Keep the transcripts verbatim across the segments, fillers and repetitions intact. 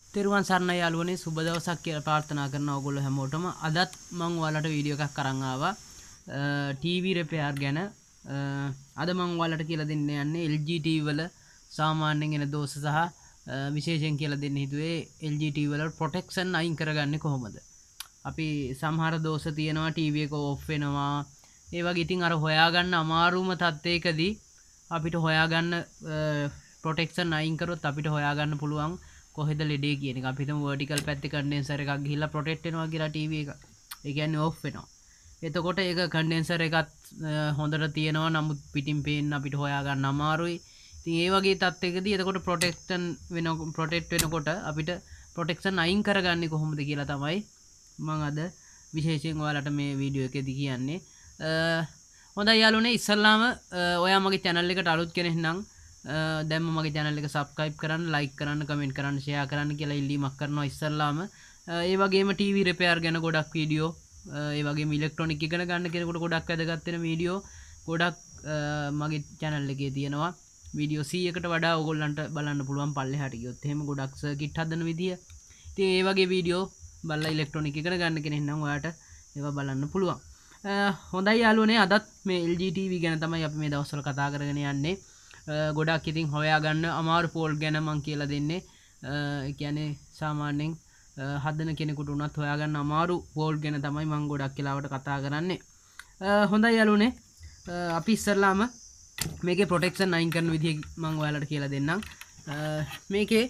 තෙරුවන් සරණයි යාළුවනේ සුබ දවසක් කියලා ප්‍රාර්ථනා කරනවා ඔයගොල්ලෝ හැමෝටම. අදත් මම ඔයාලට වීඩියෝ එකක් අරන් ආවා ටීවී රිපෙයාර් ගැන. අද මම ඔයාලට කියලා දෙන්න යන්නේ එල් ජී ටීවී වල සාමාන්‍යයෙන් එන දෝෂ සහ විශේෂයෙන් කියලා දෙන්න හිතුවේ එල් ජී ටීවී වල ප්‍රොටෙක්ෂන් අයින් කරගන්නේ කොහොමද. අපි සමහර දෝෂ තියෙනවා ටීවී එක ඕෆ් වෙනවා. ඒ වගේ ඉතින් අර හොයාගන්න අමාරුම තත්ත්වයකදී අපිට හොයාගන්න ප්‍රොටෙක්ෂන් අයින් කරොත් අපිට හොයාගන්න පුළුවන් කොහෙද ලෙඩේ කියන එක. අපි හිතමු වර්ටිකල් පැත්තේ කන්ඩෙන්සර් එකක් ගිහිල්ලා ප්‍රොටෙක්ට් වෙනවා කියලා ටීවී එක. ඒ කියන්නේ ඕෆ් වෙනවා. එතකොට ඒක කන්ඩෙන්සර් එකත් හොඳට තියෙනවා නමුත් පිටින් පේන්න අපිට හොයාගන්න අමාරුයි. ඉතින් ඒ වගේ තත්ත්වයකදී එතකොට ප්‍රොටෙක්ෂන් වෙන ප්‍රොටෙක්ට් වෙනකොට අපිට ප්‍රොටෙක්ෂන් අයින් කරගන්නේ කොහොමද කියලා තමයි මම අද විශේෂයෙන් ඔයාලට මේ වීඩියෝ එකේදී කියන්නේ. හොඳයි යාළුවනේ ඉස්සල්ලාම ඔයා මගේ channel එකට අලුත් කෙනෙක් නම් දැම්ම මගේ channel එක subscribe කරන්න, like කරන්න, comment කරන්න, share කරන්න කියලා ඉල්ලීමක් කරනවා ඉස්සල්ලාම. ඒ වගේම ටීවී repair ගැන ගොඩක් වීඩියෝ, ඒ වගේම ඉලෙක්ට්‍රොනික ඉගෙන ගන්න කෙනෙකුට ගොඩක් වැදගත් වෙන වීඩියෝ ගොඩක් මගේ channel එකේ තියෙනවා. වීඩියෝ සීයකට වඩා ඔයගොල්ලන්ට බලන්න පුළුවන් පල්ලෙහාට ගියොත්. එහෙම ගොඩක් සර්කිට් හදන විදිය. ඉතින් ඒ වගේ වීඩියෝ බලලා ඉලෙක්ට්‍රොනික ඉගෙන ගන්න කෙනෙක් නම් ඔයාට ඒවා බලන්න පුළුවන්. හොඳයි යාළුවනේ අදත් මේ එල් ජී ටීවී ගැන තමයි අපි මේ දවස්වල කතා කරගෙන යන්නේ. ගොඩක් ඉතින් හොයාගන්න අමාරු ෆෝල්ට් ගැන මං කියලා දෙන්නේ. ඒ කියන්නේ සාමාන්‍යයෙන් හදන කෙනෙකුට උනත් හොයාගන්න අමාරු ෆෝල්ට් ගැන තමයි මං ගොඩක් වෙලාවට කතා කරන්නේ. හොඳයි යාළුවනේ අපි ඉස්සරලාම මේකේ ප්‍රොටෙක්ෂන් අයින් කරන විදිය මං ඔයාලට කියලා දෙන්නම්. මේකේ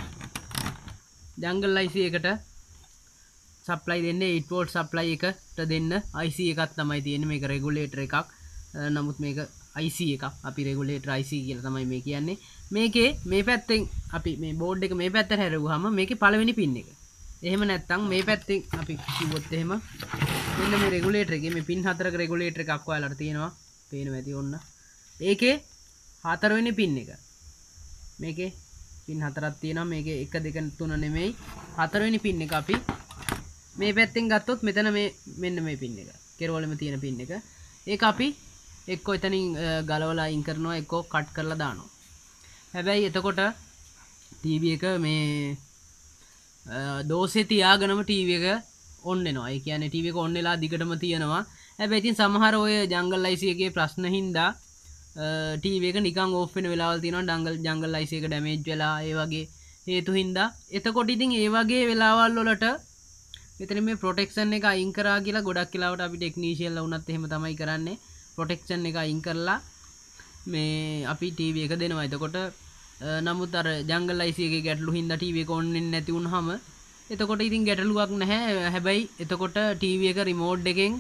ජංගල් අයි සී එකට සප්ලයි දෙන්නේ eight volt සප්ලයි එකට දෙන්න අයි සී එකක් තමයි තියෙන්නේ. මේක රෙගුලේටර් එකක්. නමුත් මේක අයි සී එකක්. අපි රෙගුලේටර් අයි සී කියලා තමයි මේ කියන්නේ. මේකේ මේ පැත්තෙන් අපි මේ බෝඩ් එක මේ පැත්තට හැරුවාම මේකේ පළවෙනි පින් එක. එහෙම නැත්නම් මේ පැත්තෙන් අපි කිව්වොත් එහෙම මෙන්න මේ රෙගුලේටර් එකේ මේ පින් හතරක රෙගුලේටර් එකක් ඔයාලට තියෙනවා. පේනවා ඇති ඔන්න. ඒකේ හතරවෙනි පින් එක. මේකේ පින් හතරක් තියෙනවා. මේකේ එක දෙක තුන නෙමෙයි හතරවෙනි පින් එක අපි මේ පැත්තෙන් ගත්තොත් මෙතන මේ මෙන්න මේ පින් එක. කෙරවලෙම තියෙන පින් එක. ඒක අපි එක්කෝ එතනින් ගලවලා අයින් කරනවා එක්කෝ කට් කරලා දානවා. හැබැයි එතකොට ටීවී එක මේ දෝෂේ තියාගෙනම ටීවී එක ඔන් වෙනවා. ඒ කියන්නේ ටීවී එක ඔන් වෙලා දිගටම තියෙනවා. හැබැයි ඉතින් සමහර ඔය ජංගල් අයි සී එකේ ප්‍රශ්න හින්දා ටීවී එක නිකන් ඕෆ් වෙන වෙලාවල් තියෙනවා. ජංගල් ජංගල් අයි සී එක ඩැමේජ් වෙලා ඒ වගේ හේතු හින්දා. එතකොට ඉතින් ඒ වගේ වෙලාවල් වලට මෙතන මේ ප්‍රොටෙක්ෂන් එක අයින් කරා කියලා ගොඩක් වෙලාවට අපි ටෙක්නීෂියන්ලා වුණත් එහෙම තමයි කරන්නේ. ප්‍රොටෙක්ෂන් එක අයින් කරලා මේ අපි ටීවී එක දෙනවා. එතකොට නමුත් අර ජංගල් අයි සී එකේ ගැටලු හින්දා ටීවී එක ඔන් වෙන්නේ නැති වුනහම එතකොට ඉතින් ගැටලුවක් නැහැ. හැබැයි එතකොට ටීවී එක රිමෝට් එකෙන්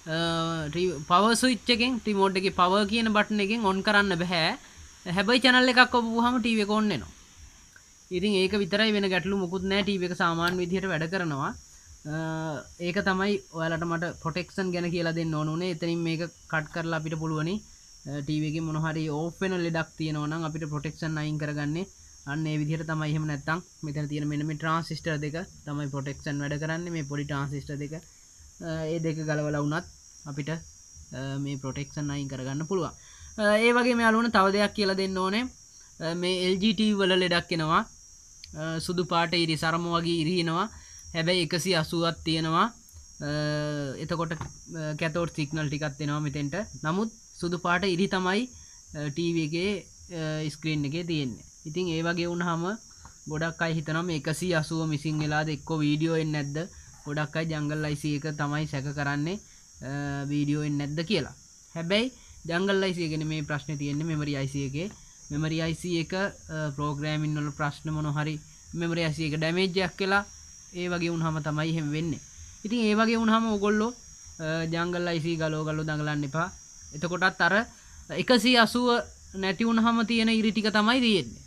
පවර් ස්විච් එකෙන් රිමෝට් එකේ පවර් කියන බටන් එකෙන් ඔන් කරන්න බෑ. හැබැයි channel එකක් ඔබවුවාම ටීවී එක ඔන් වෙනවා. ඉතින් ඒක විතරයි වෙන ගැටලු මොකුත් නැහැ. ටීවී එක සාමාන්‍ය විදිහට වැඩ කරනවා. ඒක තමයි ඔයාලට මට ප්‍රොටෙක්ෂන් ගැන කියලා දෙන්න ඕන උනේ. එතනින් මේක කට් කරලා අපිට පුළුවනි ටීවී එකේ මොන හරි ඕෆ් වෙන ලෙඩක් තියෙනවා නම් අපිට ප්‍රොටෙක්ෂන් අයින් කරගන්නේ අන්න ඒ විදිහට තමයි. එහෙම නැත්නම් මෙතන තියෙන මෙන්න මේ ට්‍රාන්සිස්ටර් දෙක තමයි ප්‍රොටෙක්ෂන් වැඩ කරන්නේ. මේ පොඩි ට්‍රාන්සිස්ටර් දෙක ඒ දෙක ගලවලා වුණත් අපිට මේ ප්‍රොටෙක්ෂන් අයින් කරගන්න පුළුවන්. ඒ වගේම යාළුවනේ තව දෙයක් කියලා දෙන්න ඕනේ. මේ එල් ජී ටීවී වල ලෙඩක් එනවා. සුදු පාට ඉරි සරම වගේ ඉරි එනවා. හැබැයි එකසිය අසූවක් තියෙනවා. එතකොට කැතෝඩ් සිග්නල් ටිකක් එනවා මෙතෙන්ට. නමුත් සුදු පාට ඉරි තමයි ටීවී එකේ ස්ක්‍රීන් එකේ තියෙන්නේ. ඉතින් ඒ වගේ වුණාම ගොඩක් අය හිතනවා මේ එකසිය අසූව මිසින් වෙලාද එක්ක වීඩියෝ එන්නේ නැද්ද? ගොඩක් අය ජංගල් අයි සී එක තමයි සැක කරන්නේ වීඩියෝ එන්නේ නැද්ද කියලා. හැබැයි ජංගල් අයි සී එකේ මේ ප්‍රශ්නේ තියෙන්නේ මෙමරි අයි සී එකේ. මෙමරි අයි සී එක ප්‍රෝග්‍රෑමින් වල ප්‍රශ්න මොන හරි මෙමරි අයි සී එක ඩැමේජ් එකක් වෙලා ඒ වගේ වුණාම තමයි එහෙම වෙන්නේ. ඉතින් ඒ වගේ වුණාම ඕගොල්ලෝ ජංගල් අයි සී ගලව ගලව දඟලන්න එපා. එතකොටත් අර එකසිය අසූව නැති වුණාම තියෙන ඉරි ටික තමයි තියෙන්නේ.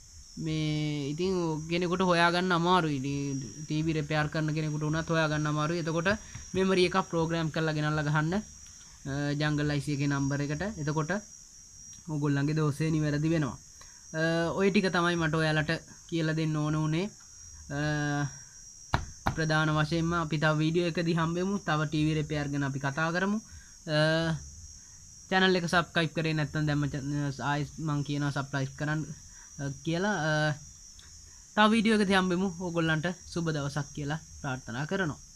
මේ ඉතින් කෙනෙකුට හොයාගන්න අමාරුයි. ටීවී රිපෙයාර් කරන කෙනෙකුට උනත් හොයාගන්න අමාරුයි. එතකොට මෙමරි එකක් ප්‍රෝග්‍රෑම් කරලා ගෙනල්ලා ගහන්න ජංගල් අයි සී එකේ නම්බර් එකට. එතකොට ඕගොල්ලන්ගේ දෝෂේ නිවැරදි වෙනවා. ඔය ටික තමයි මට ඔයාලට කියලා දෙන්න ඕන උනේ. ප්‍රධාන වශයෙන්ම අපි තව වීඩියෝ එකදී හම්බෙමු. තව ටීවී රිපෙයාර් ගැන අපි කතා කරමු. channel එක subscribe කරේ නැත්නම් දැම්ම ආයෙත් මම කියනවා subscribe කරන්න කියලා. තව වීඩියෝ එකක හම්බෙමු. ඕගොල්ලන්ට සුබ දවසක් කියලා ප්‍රාර්ථනා කරනවා.